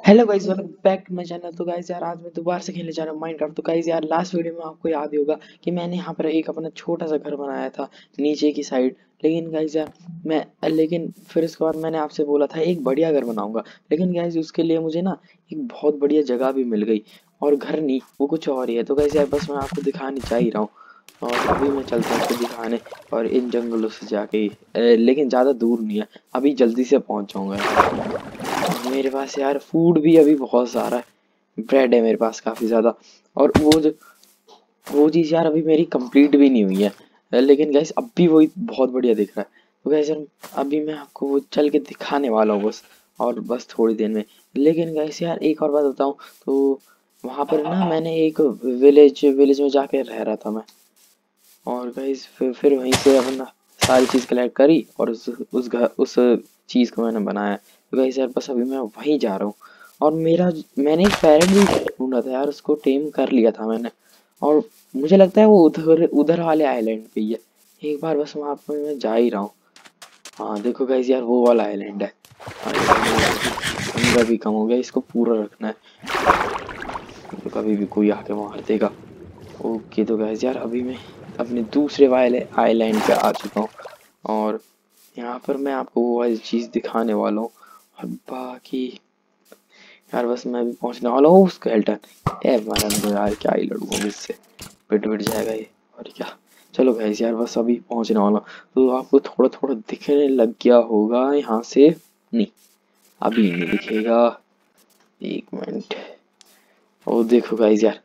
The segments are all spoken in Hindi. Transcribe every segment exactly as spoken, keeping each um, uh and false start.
Hello guys, welcome back to my channel. तो गाइस यार, आज मैं दोबारा से खेलने जा रहा हूँ माइनक्राफ्ट। तो गाइस यार, लास्ट वीडियो में आपको याद ही होगा कि मैंने यहाँ पर एक अपना छोटा सा घर बनाया था नीचे की साइड। लेकिन गाइस यार, मैं लेकिन फिर उसके बाद मैंने आपसे बोला था एक बढ़िया घर बनाऊंगा। लेकिन गाइस उसके लिए मुझे ना एक बहुत बढ़िया जगह भी मिल गई, और घर नहीं, वो कुछ और ही है। तो गाइस यार, बस मैं आपको दिखाने जा ही रहा हूँ, और अभी मैं चलता हूँ उसको दिखाने। और इन जंगलों से जाके ही, ए, लेकिन ज़्यादा दूर नहीं है, अभी जल्दी से पहुँच जाऊँगा यार। मेरे पास यार फूड भी अभी बहुत सारा है, ब्रेड है मेरे पास काफ़ी ज़्यादा। और वो जो वो चीज़ यार अभी मेरी कंप्लीट भी नहीं हुई है, लेकिन गैस अब भी वही बहुत बढ़िया दिख रहा है। तो गैस यार, अभी मैं आपको वो चल के दिखाने वाला हूँ बस, और बस थोड़ी देर में। लेकिन गैस यार, एक और बात बताऊँ तो वहाँ पर ना मैंने एक विलेज विलेज में जाके रह रहा था मैं। और गैस फिर फिर वहीं से अपना सारी चीज़ कलेक्ट करी, और उस उस घर उस चीज़ को मैंने बनाया। तो गैस यार, बस अभी मैं वहीं जा रहा हूँ। और मेरा मैंने एक पैरेट भी ढूंढा था यार, उसको टेम कर लिया था मैंने। और मुझे लगता है वो उधर उधर वाले आइलैंड पे ही है। एक बार बस वहाँ पे मैं जा ही रहा हूँ। हाँ देखो गैस यार, वो वाला आइलैंड है। पंद्रह भी कम हो गया, इसको पूरा रखना है, तो कभी भी कोई आके मार देगा। ओके, तो गैस यार, अभी मैं अपने दूसरे वाले आइलैंड पे आ चुका हूँ, और यहाँ पर मैं आपको वो वाली चीज़ दिखाने वाला हूँ। और बाकी यार, बस मैं भी पहुँचने वाला हूँ उस स्केल्टन। ए मरन दो यार, क्या ही लड़ूंगा इससे, पिट पिट जाएगा ये। और क्या, चलो गैस यार, बस अभी पहुँचने वाला हूँ। तो आपको थोड़ा थोड़ा दिखने लग गया होगा यहाँ से। नहीं, अभी नहीं दिखेगा, एक मिनट। ओ देखो गाइस यार,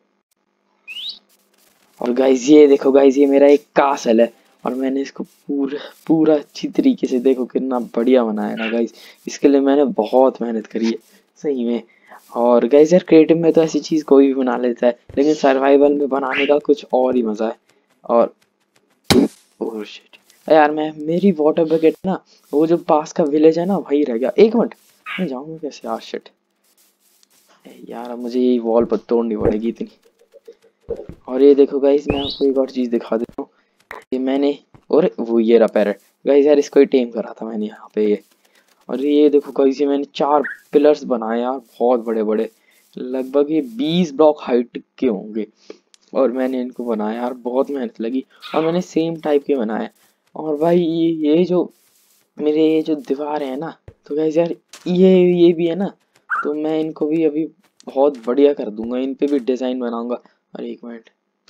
और गाइस ये देखो गाइस, ये मेरा एक कासल है, और मैंने इसको पूरा पूरा अच्छी तरीके से, देखो कितना बढ़िया बनाया ना गाइस। इसके लिए मैंने बहुत मेहनत करी है सही में। और गाइस यार, क्रिएटिव में तो ऐसी चीज़ कोई भी बना लेता है, लेकिन सर्वाइवल में बनाने का कुछ और ही मज़ा है। और ओह शिट यार, मैं मेरी वाटर बकेट ना, वो जो पास का विलेज है ना, वही रह गया। एक मिनट, मैं जाऊँगा कैसे यार? शिट यार, अब मुझे ये वॉल पर तोड़नी पड़ेगी इतनी। और ये देखो गाइस, मैं आपको एक और चीज़ दिखा देता हूँ। ये मैंने, और वो ये रहा पैरेट। गाइस यार, इसको ही टेम करा था मैंने यहाँ पे ये। और ये देखो गाइस, ये मैंने चार पिलर्स बनाए यार, बहुत बड़े बड़े, लगभग ये बीस ब्लॉक हाइट के होंगे। और मैंने इनको बनाया यार, बहुत मेहनत लगी, और मैंने सेम टाइप के बनाए। और भाई ये ये जो मेरे ये जो दीवार है ना, तो गाइस यार, ये ये भी है ना, तो मैं इनको भी अभी बहुत बढ़िया कर दूंगा, इन पे भी डिजाइन बनाऊंगा। और एक मिनट,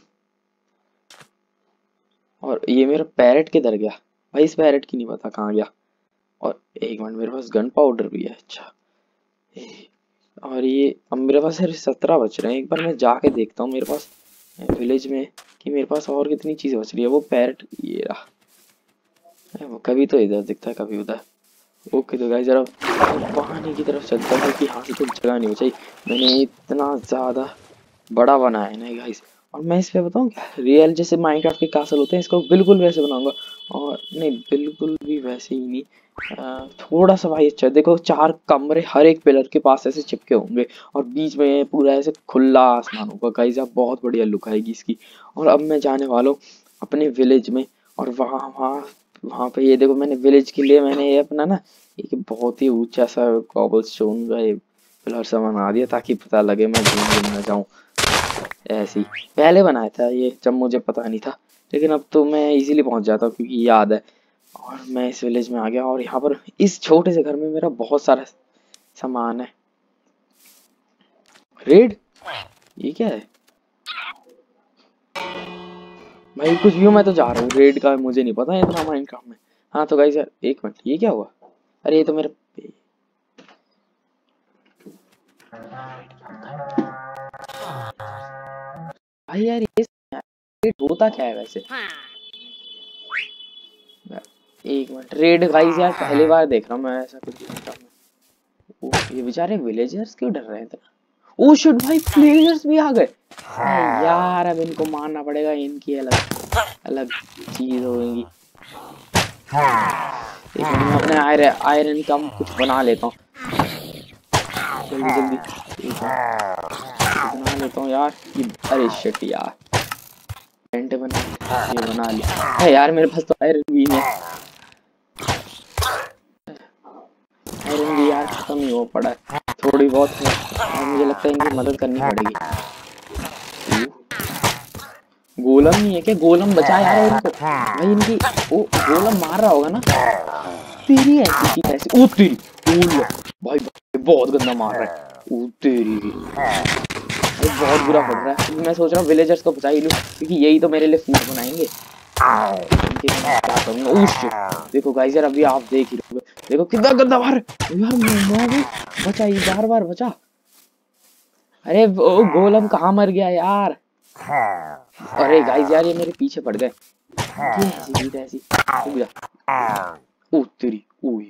और ये मेरा पैरेट किधर गया भाई? इस पैरेट की नहीं पता कहाँ गया। और एक मिनट, मेरे पास गन पाउडर भी है, अच्छा। ए, और ये अब मेरे पास सिर्फ सत्रह बच रहे हैं। एक बार मैं जाके देखता हूँ मेरे पास विलेज में कि मेरे पास और कितनी चीज़ बच रही है। वो पैरेट ये रहा, ए, वो कभी तो इधर दिखता है कभी उधर। ओके, तो गाइस जरा पानी की तरफ चलता हूँ कि यहाँ से तो जगह नहीं बचाई। मैंने इतना ज़्यादा बड़ा बनाया है ना गाइस। और मैं इस पे बताऊँ क्या, रियल जैसे माइनक्राफ्ट के कासल होते हैं, इसको बिल्कुल वैसे बनाऊंगा। और नहीं, बिल्कुल भी वैसे ही नहीं, अ, थोड़ा सा भाई अच्छा। देखो, चार कमरे हर एक पिलर के पास ऐसे चिपके होंगे, और बीच में पूरा ऐसे खुला आसमान होगा गाइस। अब बहुत बढ़िया लुक आएगी इसकी। और अब मैं जाने वाला हूँ अपने विलेज में, और वहाँ वहाँ वहाँ पे ये देखो, मैंने विलेज के लिए मैंने ये अपना ना एक बहुत ही ऊंचा सा कॉबल स्टोन का ये पिलर सा बना दिया, ताकि पता लगे मैं घूम घूम ना जाऊँ। ऐसे ही पहले बनाया था ये, जब मुझे पता नहीं था, लेकिन अब तो मैं इजीली पहुंच जाता हूँ क्योंकि याद है। और मैं इस विलेज में आ गया, और यहाँ पर इस छोटे से घर में मेरा बहुत सारा सामान है। रेड, ये क्या है भाई? कुछ भी हो, मैं तो जा रहा हूँ। रेड का मुझे नहीं पता इतना माइनक्राफ्ट में। हाँ तो गाइस यार, एक मिनट, ये क्या हुआ? अरे ये तो मेरे, भाई यार ये रेड होता क्या है वैसे? एक मिनट, रेड गाइस यार पहली बार देख रहा हूँ मैं ऐसा कुछ माइनक्राफ्ट में। ओह, ये बेचारे विलेजर्स क्यों डर रहे हैं इतना? ओ शिट भाई, प्लेयर्स भी आ गए। अरे यार, अब इनको मारना पड़ेगा, इनकी अलग अलग चीज होगी। एक मिनट, मैं अपने आयरन आयरन का कुछ बना लेता हूँ जल्दी जल्दी। एक मिनट, बना लेता हूँ यार ये। अरे शिट यार, टेंट बना, ये बना लिया है यार। मेरे पास तो आयरन भी नहीं है, आयरन भी यार खत्म ही हो पड़ा है। थोड़ी बहुत है, मुझे लगता है इनकी मदद करनी पड़ेगी। गोलम नहीं है क्या? गोलम बचा यार इनको भाई, इनकी ओ गोलम मार रहा होगा ना तेरी ऐसी की तैसी। ओ तेरी ओले भाई, भाई बहुत गंदा मार रहा है। ओ तेरी भाई बहुत बुरा पड़ रहा है। मैं सोच रहा हूँ विलेजर्स को बचा ही लूं, क्योंकि यही तो मेरे लिए फूड बनाएंगे। इनके मैं क्या करूंगा। ओ शिट, देखो गाइस यार अभी आप देख ही रहोगे, देखो कितना गंदा मार यार। मैं भी बचा, ये बार बार बचा। अरे वो गोलम कहाँ मर गया यार। अरे गाइस यार ये मेरे पीछे पड़ गए। ये ऐसी की तैसी रुक जा। ओ तेरी ओए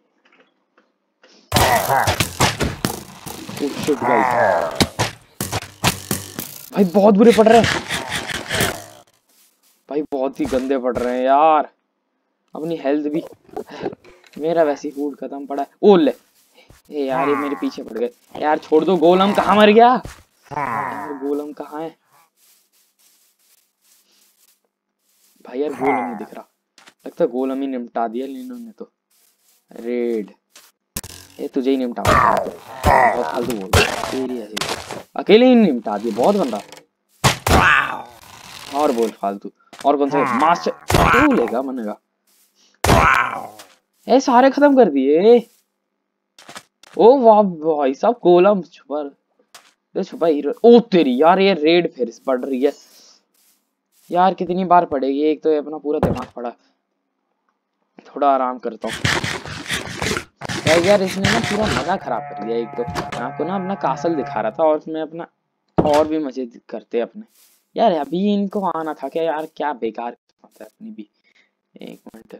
ओ शिट गाइस, भाई बहुत बुरे पड़ रहे हैं भाई, बहुत ही गंदे पड़ रहे हैं यार। अपनी हेल्थ भी, मेरा वैसे फूड खत्म पड़ा है। ओ ले ए यार ये मेरे पीछे पड़ गए यार, छोड़ दो। गोलम कहाँ मर गया यार, गोलम कहाँ है भाई यार? गोलम नहीं दिख रहा, लगता है गोलम ही निपटा दिया इन्होंने तो। रेड ये तुझे ही निपटा बहुत फालतू बोल तेरी ऐसी, अकेले ही निपटा दिया, बहुत गंदा। और बोल फालतू, और कौन सा मास्टर तू लेगा मनेगा। ए सारे खत्म कर दिए। ओ वाह भाई साहब, गोलम छुपा ये छुपा हीरो। ओ तेरी यार ये रेड फिर से पड़ रही है यार, कितनी बार पड़ेगी। एक तो ये अपना पूरा दिमाग पड़ा, थोड़ा आराम करता हूँ यार। इसने ना पूरा मजा खराब कर दिया। एक तो मैं आपको ना अपना कासल दिखा रहा था, और उसमें अपना और भी मजे करते अपने यार। अभी इनको आना था क्या यार, क्या बेकार होता है अपनी भी। एक मिनट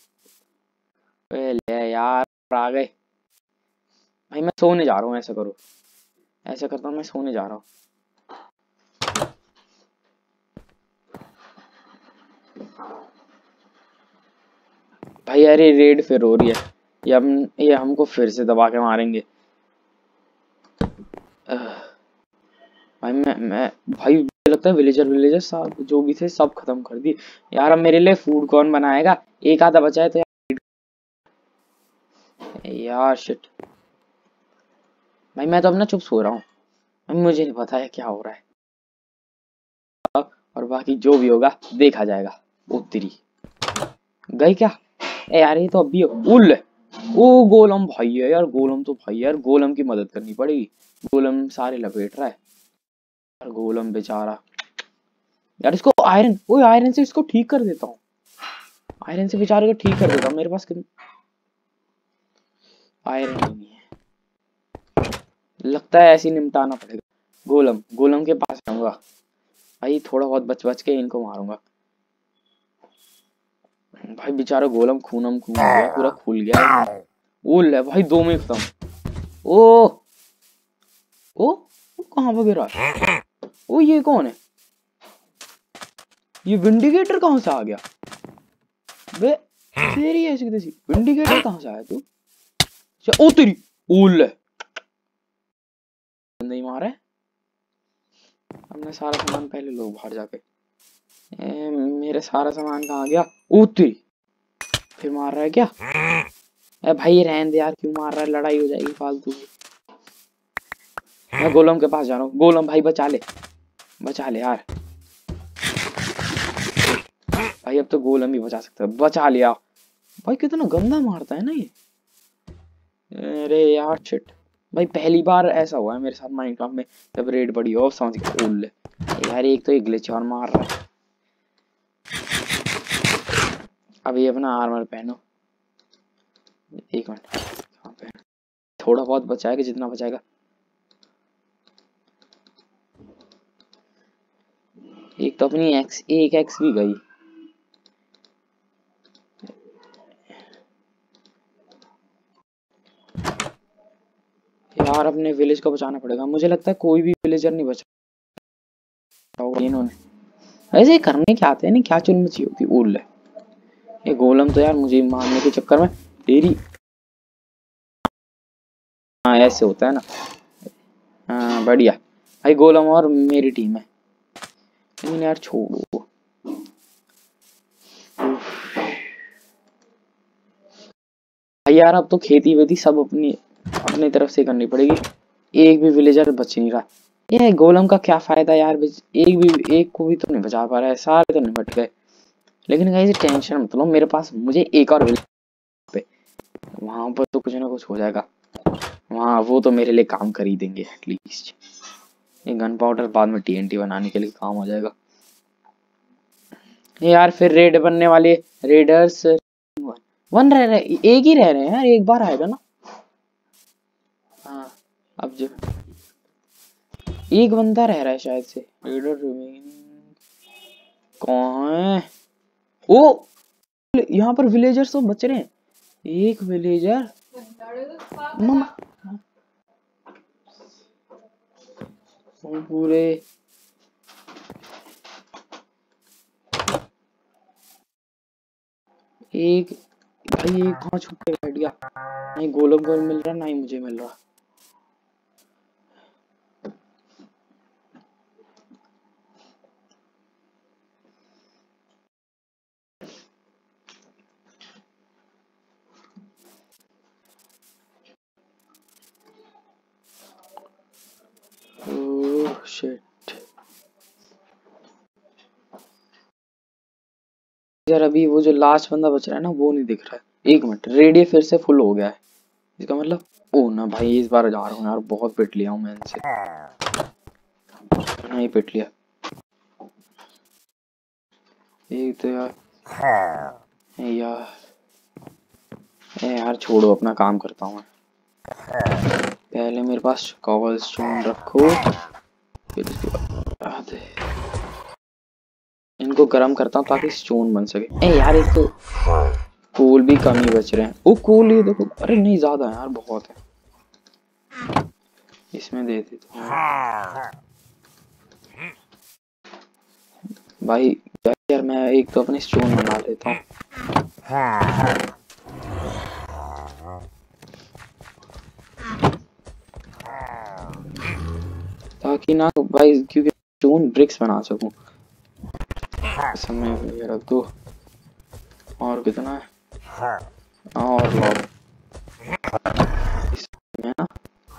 ले यार, आ गए भाई। मैं सोने जा रहा हूँ, ऐसा करो, ऐसा करता हूँ मैं सोने जा रहा हूँ। भाई यार ये रेड फिर हो रही है, ये हम ये हमको फिर से दबा के मारेंगे। भाई मैं मैं भाई मुझे लगता है विलेजर विलेजर सब जो भी थे सब खत्म कर दिए यार। अब मेरे लिए फूड कौन बनाएगा? एक आधा बचा है तो यार, यार शिट भाई मैं तो अपना चुप सो रहा हूँ, मुझे नहीं पता है क्या हो रहा है, और बाकी जो भी होगा देखा जाएगा। उत्तरी गई क्या? ए यार ये तो अभी उल ओ गोलम भाई है यार, गोलम तो भाई यार, गोलम की मदद करनी पड़ेगी। गोलम सारे लपेट रहा है यार, गोलम बेचारा यार। इसको आयरन, वो आयरन से इसको ठीक कर देता हूँ, आयरन से बेचारे को ठीक कर देता हूँ। मेरे पास कितनी आयरन नहीं है, लगता है ऐसे ही निपटाना पड़ेगा। गोलम गोलम के पास जाऊंगा भाई, थोड़ा बहुत बच बच के इनको मारूंगा भाई। बेचारा गोलम खूनम खून हो गया, पूरा खुल गया। ओ ले भाई दो में खत्म। ओ ओ, ओ कहाँ पर गिरा? ओ ये कौन है? ये विंडिकेटर कहाँ से आ गया बे? तेरी ऐसी कैसी विंडिकेटर कहाँ से आया तू? ओ तेरी ओले नहीं मारा है। हमने सारा सामान पहले लो बाहर जाके। ए, मेरे सारा सामान कहाँ गया? ओ तेरी फिर मार रहा है क्या? ए भाई रहने दे यार, क्यों मार रहा है? लड़ाई हो जाएगी फालतू की। मैं गोलम के पास जा रहा हूँ। गोलम भाई बचा ले, बचा ले यार भाई, अब तो गोलम ही बचा सकता है। बचा लिया भाई, कितना गंदा मारता है ना ये। अरे यार शिट भाई, पहली बार ऐसा हुआ है मेरे साथ माइनक्राफ्ट में जब रेड बड़ी हो। समझ गया उल यार, एक तो एक ग्लिच और मार रहा है। अब ये अपना आर्मर पहनो, एक मिनट पहनो। थोड़ा बहुत बचाएगा, जितना बचाएगा। एक तो अपनी एक्स एक एक्स भी गई यार। अपने विलेज को बचाना पड़ेगा। मुझे लगता है कोई भी विलेजर नहीं बचा होगा इन्होंने। ऐसे करने क्या आते हैं नहीं, क्या चुन मची होती उल ये गोलम तो यार मुझे मारने के चक्कर में तेरी। हाँ ऐसे होता है ना। हाँ बढ़िया भाई, गोलम और मेरी टीम है। लेकिन यार छोड़ो भाई यार, अब तो खेती वेती सब अपनी अपनी तरफ से करनी पड़ेगी। एक भी विलेजर बच नहीं रहा। ये गोलम का क्या फायदा यार, एक भी एक को भी तो नहीं बचा पा रहा है, सारे तो निपट गए। लेकिन गाइस टेंशन मत लो, मेरे पास मुझे एक और विलेजर पे, वहां पर तो कुछ ना कुछ हो जाएगा। वहाँ वो तो मेरे लिए काम कर ही देंगे एटलीस्ट। ये गन पाउडर बाद में टीएनटी बनाने के लिए काम हो जाएगा। यार फिर रेड बनने वाले, रेडर्स वन रह रहे, एक ही रह रहे हैं यार, एक बार आएगा ना। हाँ अब जो एक बंदा रह रहा है शायद से। रेडर कौन है? ओ यहाँ पर विलेजर्स तो बच रहे हैं। एक विलेजर पूरे एक भाई, एक कहाँ छुप के बैठ गया। नहीं गोलम को मिल रहा, नहीं मुझे मिल रहा। ओह शिट यार, अभी वो जो लास्ट बंदा बच रहा है ना वो नहीं दिख रहा है। एक मिनट, रेडियो फिर से फुल हो गया है, इसका मतलब ओ ना भाई, इस बार जा रहा हूँ यार, बहुत पिट लिया हूँ मैं इनसे। नहीं पिट लिया एक तो यार। यार ए यार छोड़ो, अपना काम करता हूँ मैं। पहले मेरे पास कॉबल स्टोन रखो, फिर इसके बाद इनको गर्म करता हूँ ताकि स्टोन बन सके। ए यार एक तो कोल भी कम ही बच रहे हैं। ओ कोल ये देखो, अरे नहीं ज्यादा है यार, बहुत है। इसमें दे देता हूँ भाई। यार मैं एक तो अपने स्टोन बना लेता हूँ। ताकि ना भाई, क्योंकि स्टोन ब्रिक्स बना सकूं। समय ये रख दो। और कितना है? और लो इसमें ना।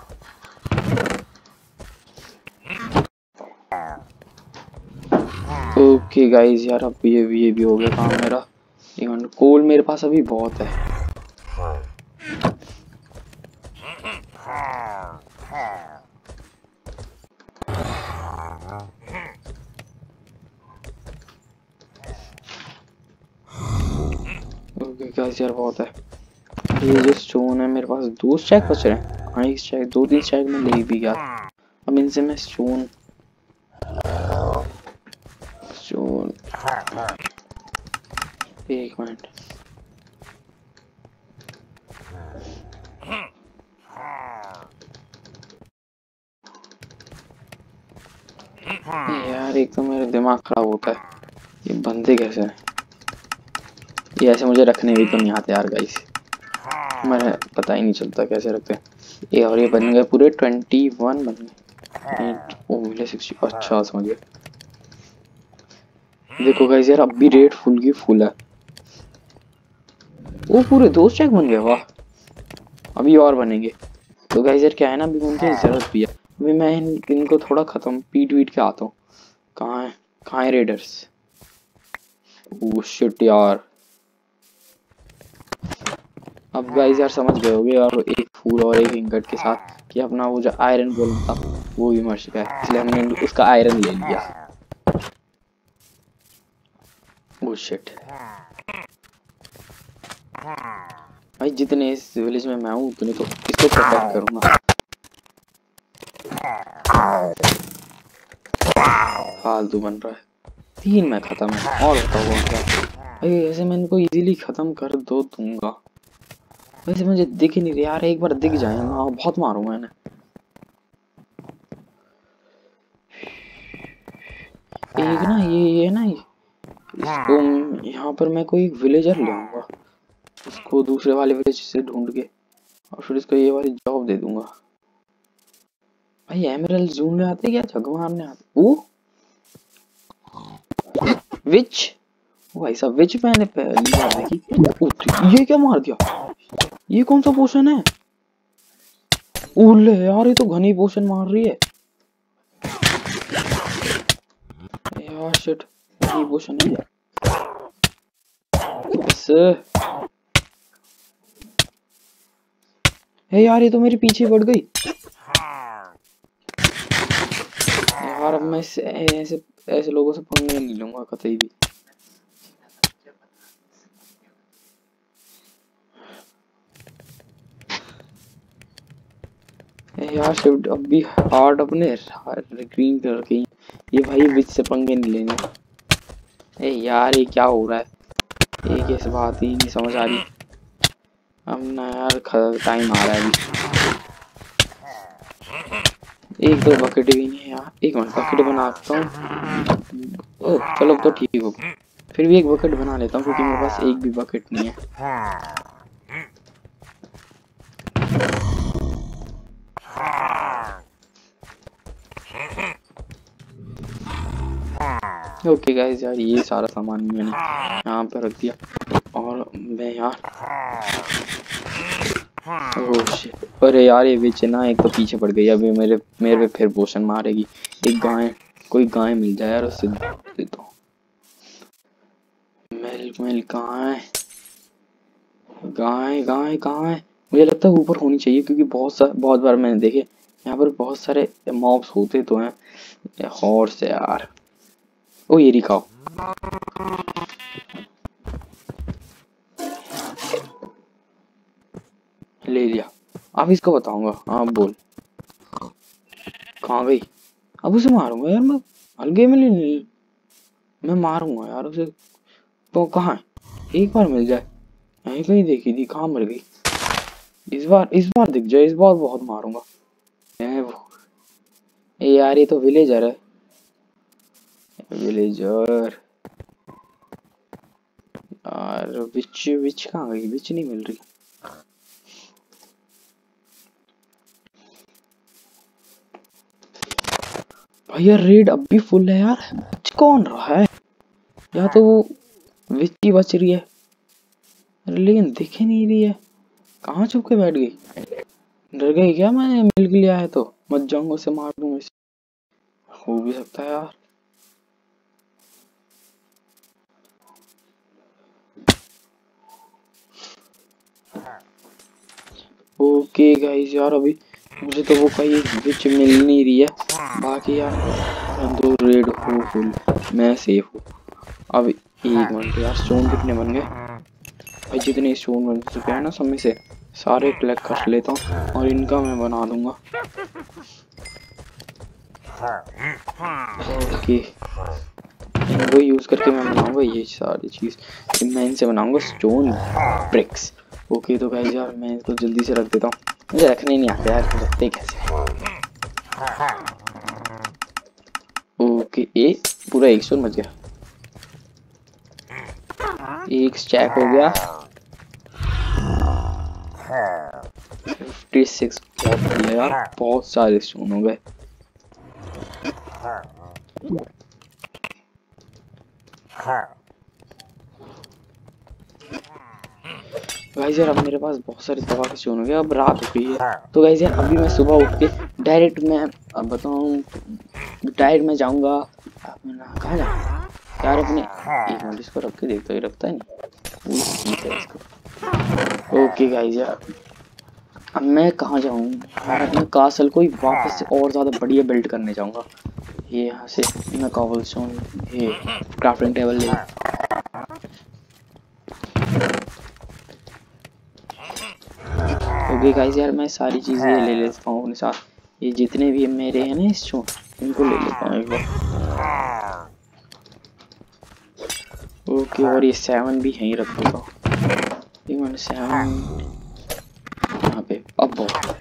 ओके गाइस यार, अब ये भी ये भी हो गया काम मेरा। कोल मेरे पास अभी बहुत है। ओके गाइस यार बहुत है। ये जो स्टोन है मेरे पास, दो स्टैक बच रहे हैं। हाँ एक स्टैक, दो तीन स्टैक में ले भी गया। अब इनसे मैं स्टोन स्टोन एक मिनट, यार एक तो मेरा दिमाग खराब होता है, ये बंदे कैसे हैं? ये ऐसे मुझे रखने भी तो नहीं आते यार गाइस, मेरे पता ही नहीं चलता कैसे रखते हैं ये। और ये बन गए पूरे ट्वेंटी वन बन गए। ओ मिले सिक्सटी, अच्छा समझ गया। देखो गाइस यार, अब भी रेट फुल की फुल है। वो पूरे दो स्टैक बन गए, वाह। अभी और बनेंगे। तो गाइस यार क्या है ना, अभी मुझे जरूरत भी है। अभी मैं इन, इनको थोड़ा खत्म पीट वीट के आता हूँ। कहाँ है कहाँ है रेडर्स? ओह शिट यार। अब गाइस यार समझ गए होगे, और एक फूल और एक इंगट के साथ कि अपना वो जो आयरन गोलम था वो भी मर चुका है, इसलिए हमने उसका आयरन ले लिया। ओह शिट भाई, जितने इस विलेज में मैं हूँ उतने तो इसको प्रोटेक्ट करूंगा। फालतू बन रहा है। तीन में खत्म है, और बताओ क्या? भाई ऐसे मैं इनको इजीली खत्म कर दो दूंगा। वैसे मुझे दिख ही नहीं रहा यार, एक बार दिख जाए ना, बहुत मारूंगा इन्हें। एक ना ये ये ना ये, इसको यहाँ पर मैं कोई विलेजर ले आऊंगा, इसको दूसरे वाले विलेज से ढूंढ के, और फिर इसको ये वाली जॉब दे दूंगा। भाई एमरल्ड जून में आते क्या जग मारने आते? ओ विच, भाई साहब विच मैंने पहली बार देखी। ये क्या मार दिया? ये कौन सा पोशन है? उले यार ये तो घनी पोशन मार रही है यार। शिट घनी पोशन है बस। हे यार ये तो मेरे पीछे बढ़ गई यार। अब मैं ऐसे ऐसे ऐसे लोगों से पंगे नहीं लूंगा कतई भी। यार शिफ्ट अब भी हार्ड अपने ग्रीन कलर की ये भाई बीच से पंगे नहीं लेने। ए यार ये क्या हो रहा है, ये कैसे बात ही नहीं समझ आ रही। अब ना यार टाइम आ रहा है अभी। एक दो बकेट भी नहीं है यार। एक मिनट बकेट बनाता हूँ। ओह चलो तो ठीक हो, फिर भी एक बकेट बना लेता हूँ क्योंकि मेरे पास एक भी बकेट नहीं है। ओके गाइस यार ये सारा सामान मैंने यहाँ पे रख दिया और मैं यार ओह शिट। अरे यार ये विच ना एक तो पीछे पड़ गई। अभी मेरे मेरे पे फिर पोशन मारेगी। एक गाय, कोई गाय मिल जाए यार उससे देता हूँ। मिल्क मिल्क गाय गाय गाय गाय मुझे लगता है ऊपर होनी चाहिए क्योंकि बहुत सा बहुत बार मैंने देखे यहाँ पर बहुत सारे मॉब्स होते तो हैं। हॉर्स है यार। ओ ये दिखाओ ले लिया। अब इसको बताऊंगा। हाँ बोल कहाँ गई। अब उसे मारूंगा यार मैं हल्के में नहीं, मैं मारूंगा यार उसे। तो कहाँ है, एक बार मिल जाए। यहीं कहीं देखी थी, कहाँ मर गई। इस बार इस बार दिख जाए, इस बार बहुत मारूंगा। ए यार ये तो विलेजर है। विलेजर यार विच विच कहाँ गई, विच नहीं मिल रही। भाई यार रेड अब भी फुल है यार। विच कौन रहा है, या तो वो विच ही बच रही है लेकिन दिख ही नहीं रही है। कहाँ छुप के बैठ गई, डर गई क्या। मैं मिल लिया है तो मत जाऊंगा, उसे मार दूंगा। हो भी सकता है यार। ओके गाइस यार अभी मुझे तो वो कहीं विच मिल नहीं रही है। बाकी यार दो रेड हो फुल, मैं सेफ हूँ। अब एक मिनट यार स्टोन कितने बन गए भाई। जितने स्टोन बन चुके हैं ना समय से सारे कलेक्ट कर लेता हूँ और इनका मैं बना दूंगा। ओके इनको यूज करके मैं बनाऊंगा ये सारी चीज। मैं इनसे बनाऊंगा स्टोन ब्रिक्स। ओके तो गाइस यार मैं इसको जल्दी से रख देता हूँ। मुझे रखने नहीं आता यार, रखते कैसे। ओके ए पूरा एक स्टोन बच गया। एक स्टैक हो गया। फिफ्टी सिक्स बहुत यार, बहुत सारे स्टोन हो गए। गाइस यार अब मेरे पास बहुत सारे दवा के स्टोन हो गए। अब रात हो गई है तो गाइस यार अभी मैं सुबह उठ के डायरेक्ट मैं अब बताऊं डायरेक्ट मैं जाऊंगा। कहाँ जा यार अपने, एक मिनट इसको रख के देखता ही रखता है नहीं। ओके गाइस यार अब मैं कहाँ जाऊँ यार, अपने कासल को ही वापस से और ज़्यादा बढ़िया बिल्ड करने जाऊँगा। ये यहाँ से मैं कॉबलस्टोन ये क्राफ्टिंग टेबल ले। ओके गाइस यार मैं सारी चीज़ें ले लेता हूँ अपने साथ। ये जितने भी मेरे हैं ना स्टोन इनको ले लेता हूँ एक बार। ओके और ये सेवन भी यहीं रख देता हूँ। एक मिनट सेवन यहाँ पे अब बहुत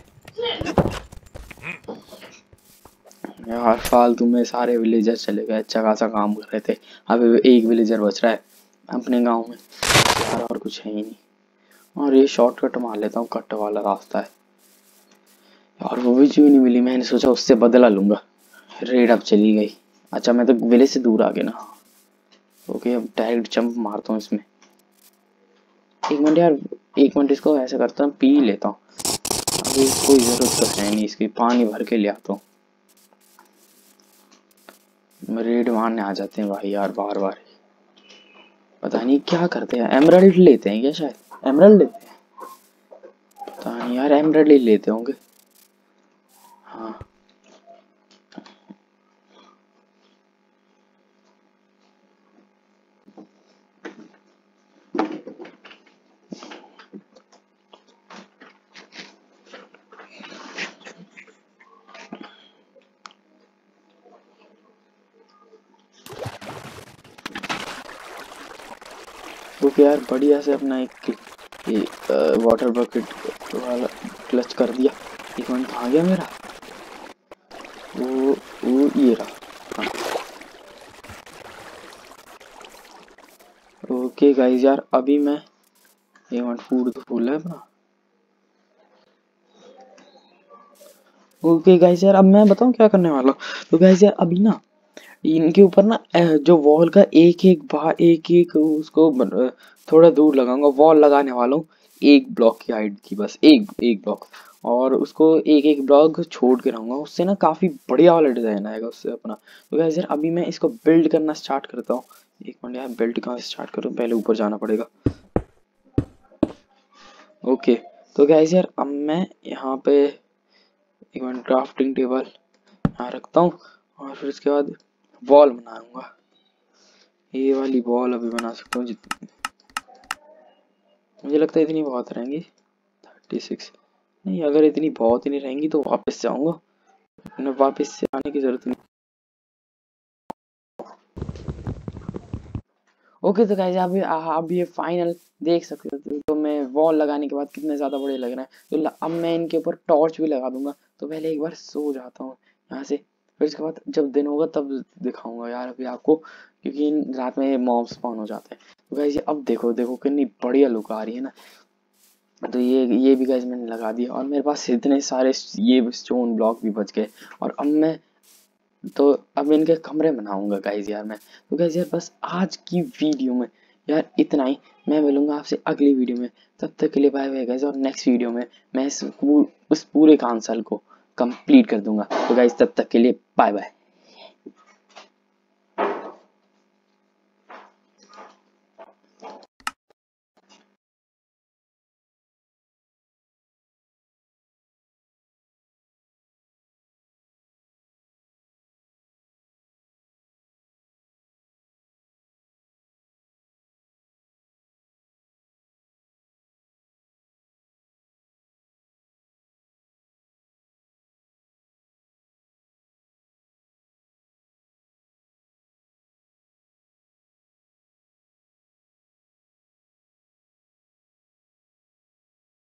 यार फालतू में सारे विलेजर चले गए। अच्छा खासा काम कर रहे थे। अभी एक विलेजर बच रहा है अपने गांव में यार, और कुछ है ही नहीं। और ये शॉर्टकट मार लेता हूँ, कट वाला रास्ता है यार। वो भी क्यों नहीं मिली, मैंने सोचा उससे बदला लूंगा। रेड अब चली गई। अच्छा मैं तो विलेज से दूर आ गया ना। ओके अब डायरेक्ट जंप मारता हूँ इसमें। एक मिनट यार, एक मिनट इसको ऐसे करता हूँ, पी लेता हूँ। अभी कोई जरूरत तो है नहीं इसकी, पानी भर के ले आता हूँ। रेड मारने आ जाते हैं भाई यार बार बार, पता नहीं क्या करते हैं। एमराल्ड लेते हैं क्या, शायद एमराल्ड लेते हैं, पता नहीं यार, एमराल्ड ही लेते होंगे। हाँ ओके यार, बढ़िया से अपना एक वाटर बकेट वाला क्लच कर दिया। एक मिनट कहाँ गया मेरा, वो वो ये रहा। हाँ ओके गाइस यार, अभी मैं एक मिनट, फूड तो फूल है अपना। ओके गाइस यार, अब मैं बताऊँ क्या करने वाला हूँ। तो गाइस यार अभी ना इनके ऊपर ना अ, जो वॉल का एक एक बाहर एक एक उसको बन- अ, थोड़ा दूर लगाऊंगा। वॉल लगाने वाला हूँ एक ब्लॉक की हाइट की, बस एक एक ब्लॉक, और उसको एक एक ब्लॉक छोड़ के रहूंगा। उससे ना काफी बढ़िया वाला डिजाइन आएगा उससे अपना। तो गाइस यार अभी मैं इसको बिल्ड करना स्टार्ट करता हूँ। एक मिनट यार, बिल्ड कहाँ से स्टार्ट करूँ, पहले ऊपर जाना पड़ेगा। ओके तो गाइस यार अब मैं यहाँ पे एक मिनट क्राफ्टिंग टेबल यहाँ रखता हूँ, और फिर उसके बाद वॉल बनाऊंगा। ये वाली वॉल अभी बना सकता हूँ जितनी, मुझे लगता है इतनी बहुत रहेंगी। थर्टी सिक्स नहीं, अगर इतनी बहुत ही नहीं रहेंगी तो वापस जाऊंगा, न वापस से आने की जरूरत नहीं। ओके तो गाइस अभी अब ये फाइनल देख सकते हो, तो मैं वॉल लगाने के बाद कितने ज्यादा बड़े लग रहे हैं। तो ल- अब मैं इनके ऊपर टॉर्च भी लगा दूंगा। तो पहले एक बार सो जाता हूँ यहाँ से, फिर उसके बाद जब दिन होगा तब दिखाऊंगा यार अभी आपको, क्योंकि इन रात में मॉब स्पॉन हो जाते हैं। तो गाइस अब देखो देखो कितनी बढ़िया लुक आ रही है ना। तो ये ये भी गाइस मैंने लगा दिया, और मेरे पास इतने सारे ये स्टोन ब्लॉक भी बच गए। और अब मैं तो अब इनके कमरे बनाऊंगा गाइस यार मैं। तो गाइस यार बस आज की वीडियो में यार इतना ही। मैं मिलूंगा आपसे अगली वीडियो में, तब तक के लिए बाय बाय गाइस। और नेक्स्ट वीडियो में मैं इस, उस पूरे कांसल को कंप्लीट कर दूंगा। तो गाइस तब तक के लिए बाय बाय।